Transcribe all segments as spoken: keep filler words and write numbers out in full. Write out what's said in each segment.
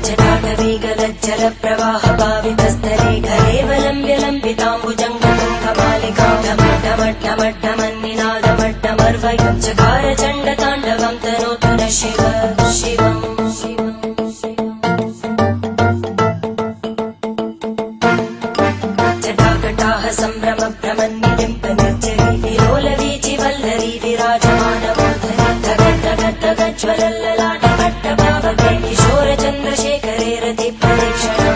जटाटवीगलज्जल प्रवाह पावितस्थले घरेवलम्ब्य लम्बिताम्बुजङ्गतुङ्गमालिका ढमड्ढमड्ढमड्ढमन्निनादमड्ढमर्वयं चकार चण्डताण्डवं तनोतु नः शिव शिवम् जटाकटाः सम्भ्रम भ्रमन्निलिम्ब निर्जरी विलोलवीचि वल्लरी विराजमानमूर्धनि धगद्धगद्धगज्ज्वलल्ललाटकट्टभावके किशोरचन्द्रशेखरे रति प्रदक्षिणम्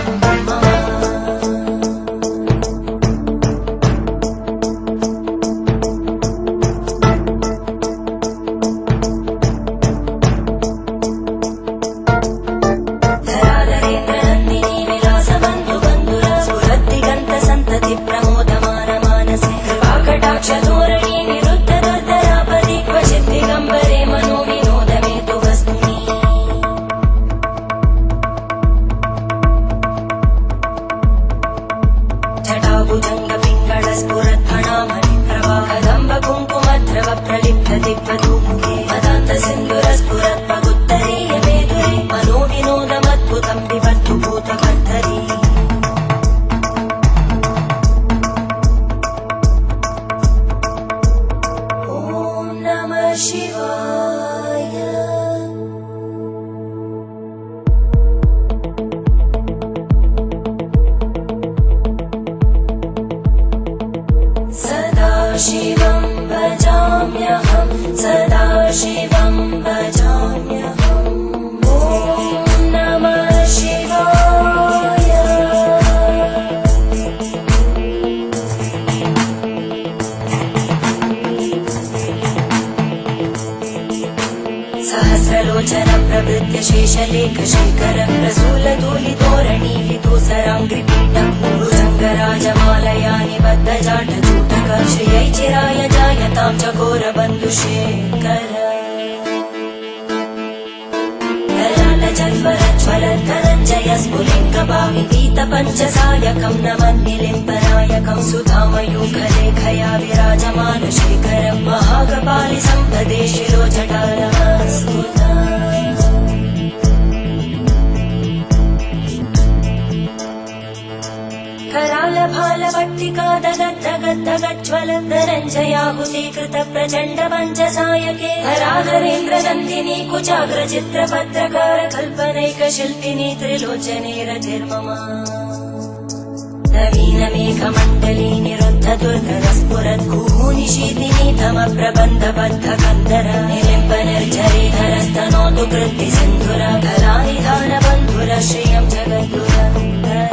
शिवं भजाम्यहं सदा शिवं भजाम्यहम् ॐ नमः शिवाय। सहस्रलोचन प्रवृत्य शेषलेख शेखर प्रसूलधूलितोरणि विदूसराङ्घ्रिपीठं भुजङ्गराजमालया निबद्धजाट श्रियै चिराय जायतां चकोरबन्धुशेखर ललाटजल्परज्ज्वलद्धनञ्जय स्फुलिङ्गभाविपीतपञ्चसायकं नमन्निलिम्बनायकं सुधामयूखलेखया विराजमानशेखरं महाकपालि सम्पदे शिरोजटानमस्तुता करालभालवट्टिका दगद्धगद्धगज्ज्वलद्धनञ्जयाहुतीकृत प्रचण्ड पञ्चसायके हराधरेन्द्रनन्दिनी कुचाग्रचित्रपत्रकार कल्पनैकशिल्पिनी त्रिलोचने रतिर्मम नवीनमेघमण्डली निरुद्ध दुर्धरस्फुरद्गुहूनिशीतिनी तमप्रबन्धबद्धकन्धर निलिम्ब निर्झरीधरस्तनोतु कृत्ति सिन्धुर कलानिधानबन्धुर श्रियं जगद्गुरन्धर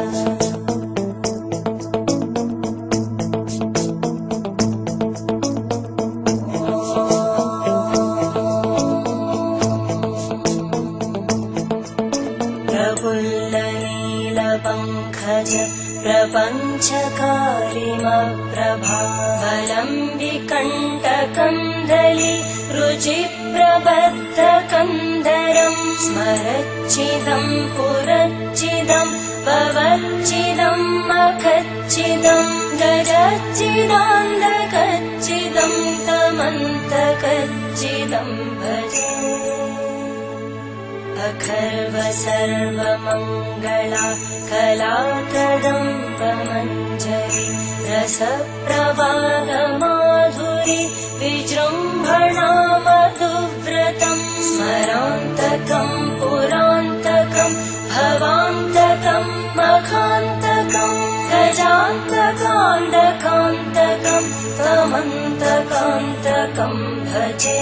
प्रपञ्चकारिमप्रभावलम्बिकण्टकन्दली रुचिप्रबद्धकन्धरं स्मरच्चिदं पुरच्चिदं भवच्चिदं मखच्चिदं गजच्चिदान्धकच्चिदं तमन्तकच्चिदं भजे अखर्व सर्वमङ्गला कलाकदम्बमञ्जरी रसप्रवाहमाधुरी विजृम्भणा मधुव्रतं स्मरान्तकं पुरान्तकं भवान्तकं मखान्तकं गजान्तकान्तकान्तकं तमन्तकान्तकं भजे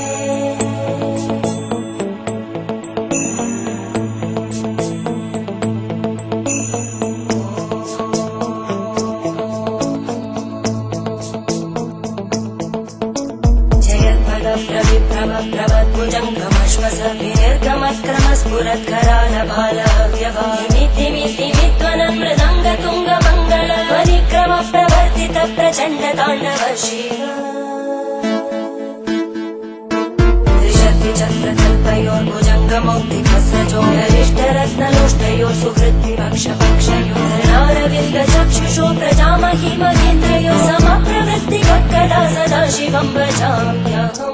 विनिर्गमस्फुरत्करालभालव्यवामितिमितिमित्वनं मृदङ्गतुङ्गमङ्गल परिक्रम प्रवर्तित प्रचण्ड ताण्डव शिव त्रिशक्तिचक्रकल्पयोर्भुजङ्गमौक्तिकस्रजोगरिष्ठरत्नलोष्टयोः सुहृद्विपक्षपक्षयोर्नारविन्दचक्षुषो प्रजामहि महेन्द्रयोः समप्रवृत्तिकक्कदा सदा शिवं भजाम्यहम्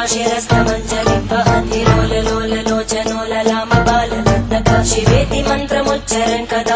शिरस्तमञ्जलि वहति लोल लोल लोचनो ललाम बाललद्दका शिवेति मन्त्रमुच्चरन्